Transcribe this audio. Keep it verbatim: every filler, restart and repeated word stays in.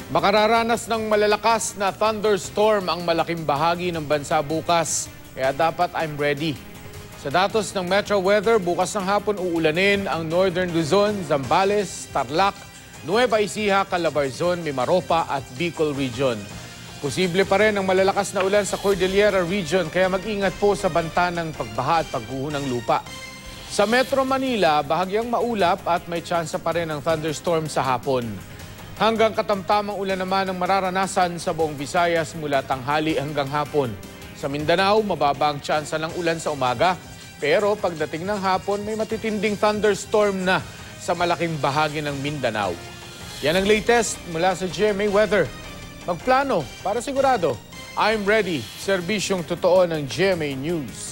Makararanas ng malalakas na thunderstorm ang malaking bahagi ng bansa bukas, kaya dapat I'm ready. Sa datos ng Metro Weather, bukas ng hapon uulanin ang Northern Luzon, Zambales, Tarlac, Nueva Ecija, Calabarzon, Mimaropa at Bicol Region. Posible pa rin ang malalakas na ulan sa Cordillera Region, kaya mag-ingat po sa banta ng pagbaha at pagguho ng lupa. Sa Metro Manila, bahagyang maulap at may tsansa pa rin ng thunderstorm sa hapon. Hanggang katamtamang ulan naman ang mararanasan sa buong Visayas mula tanghali hanggang hapon. Sa Mindanao, mababa ang tsansa ng ulan sa umaga, pero pagdating ng hapon may matitinding thunderstorm na sa malaking bahagi ng Mindanao. Yan ang latest mula sa G M A Weather. Magplano para sigurado. I'm ready. Serbisyong totoo ng G M A News.